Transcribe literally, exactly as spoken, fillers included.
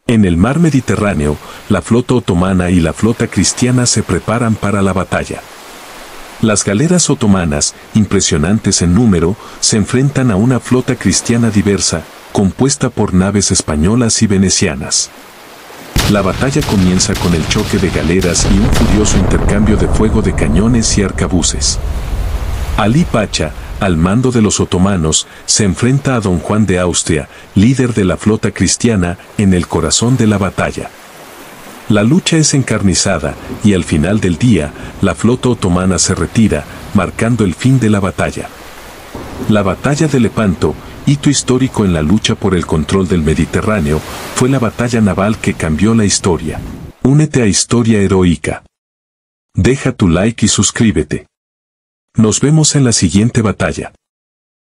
En el mar Mediterráneo, la flota otomana y la flota cristiana se preparan para la batalla. Las galeras otomanas, impresionantes en número, se enfrentan a una flota cristiana diversa, compuesta por naves españolas y venecianas. La batalla comienza con el choque de galeras y un furioso intercambio de fuego de cañones y arcabuces. Alí Pacha, al mando de los otomanos, se enfrenta a Don Juan de Austria, líder de la flota cristiana, en el corazón de la batalla. La lucha es encarnizada, y al final del día, la flota otomana se retira, marcando el fin de la batalla. La batalla de Lepanto, hito histórico en la lucha por el control del Mediterráneo, fue la batalla naval que cambió la historia. Únete a Historia Heroica. Deja tu like y suscríbete. Nos vemos en la siguiente batalla.